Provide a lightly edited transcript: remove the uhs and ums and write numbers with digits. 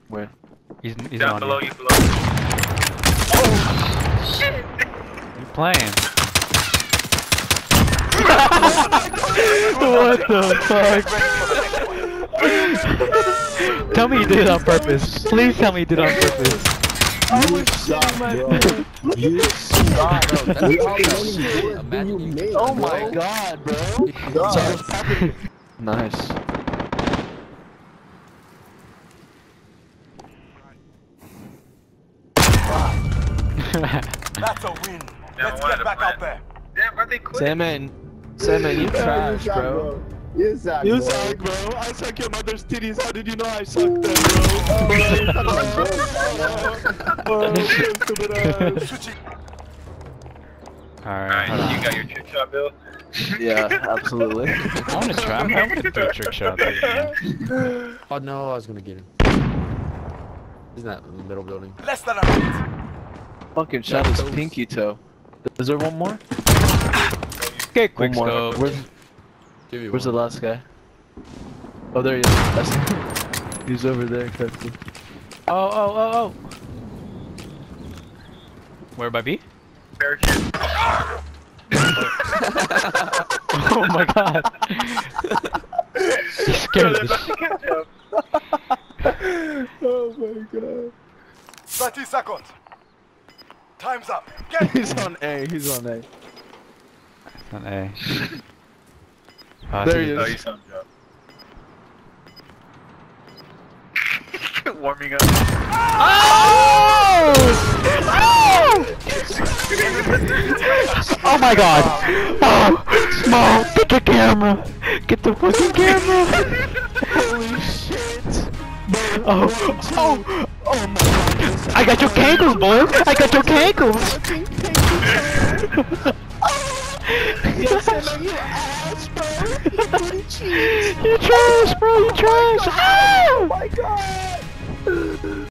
Where? He's down on below you. you, below. Oh shit! You playing? What the fuck? Tell me you did it on purpose. Please tell me you did it on purpose. I was shitting my pants. You shot, bro. Imagine you made, Oh my god, bro. God. Nice. That's a win. Damn, Let's get back out there. Damn, why'd they quit? Salmon, you trash, bro. You suck, You bro. suck, bro. I suck your mother's titties. How did you know I sucked them, bro? Alright. You got your trick shot, Bill? Yeah, absolutely. I wanna try. I wanna do a trick shot. Oh no, I was gonna get him. He's not in the middle building. Less than a minute. Fucking shot his pinky toe. Is there one more? Okay, One more. QUICKSCOPE. Where's the last guy? Oh, there he is. That's he's over there, Captain. Oh. Where by B? Parachute. Oh my god. You scared the Oh my god. 30 seconds. Time's up. Get He's on A. He's on A. On A. There he Oh, you is. sound job. Warming up. Oh! Oh my god! Oh! Small! Get the camera! Get the fucking camera! Holy shit! Oh! Oh! Oh my god! I got your cankles, boy! I got your cankles! Yes, I know you ass, bro! You booty cheese! You trash, bro! You trash! Oh my god!